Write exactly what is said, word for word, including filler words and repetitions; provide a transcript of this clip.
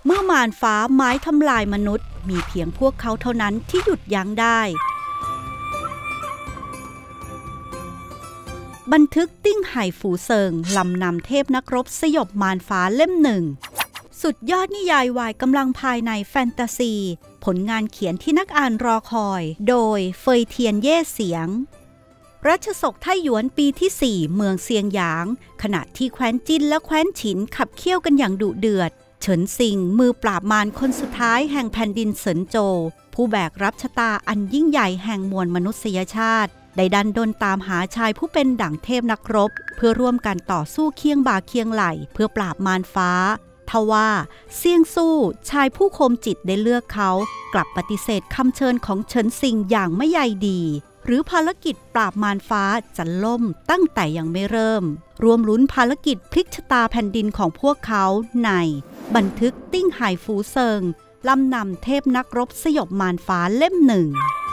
เมื่อมารฟ้าไม้ทำลายมนุษย์มีเพียงพวกเขาเท่านั้นที่หยุดยั้งได้บันทึกติ้งไห่ฝูเซิงลำนำเทพนักรบสยบมารฟ้าเล่มหนึ่งสุดยอดนิยายวายกำลังภายในแฟนตาซีผลงานเขียนที่นักอ่านรอคอยโดยเฟยเทียนเย่เสียงรัชสกไทหยวนปีที่สี่เมืองเซียงหยางขณะที่แคว้นจินและแคว้นฉินขับเคี่ยวกันอย่างดุเดือดเฉินซิงมือปราบมารคนสุดท้ายแห่งแผ่นดินเซินโจวผู้แบกรับชะตาอันยิ่งใหญ่แห่งมวลมนุษยชาติได้ดันดนตามหาชายผู้เป็นดั่งเทพนักรบเพื่อร่วมกันต่อสู้เคียงบ่าเคียงไหลเพื่อปราบมารฟ้าทว่าเซี่ยงสู้ชายผู้คมจิตได้เลือกเขากลับปฏิเสธคำเชิญของเฉินซิงอย่างไม่ใยดีหรือภารกิจปราบมารฟ้าจะล่มตั้งแต่ยังไม่เริ่มรวมลุ้นภารกิจพลิกชะตาแผ่นดินของพวกเขาในบันทึกติ้งไห่ฟูเซิงลำนำเทพนักรบสยบมารฟ้าเล่มหนึ่ง